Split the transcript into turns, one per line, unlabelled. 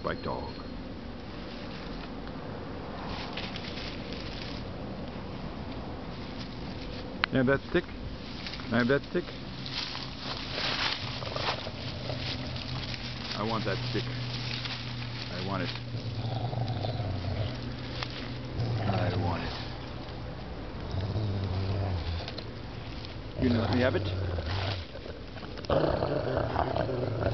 by dog. Can I have that stick? Can I have that stick? I want that stick. I want it. I want it. You gonna let me have it?